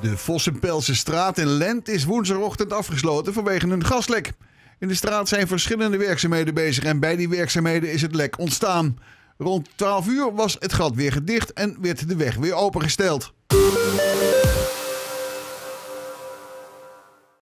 De Vossenpelse straat in Lent is woensdagochtend afgesloten vanwege een gaslek. In de straat zijn verschillende werkzaamheden bezig en bij die werkzaamheden is het lek ontstaan. Rond 12 uur was het gat weer gedicht en werd de weg weer opengesteld.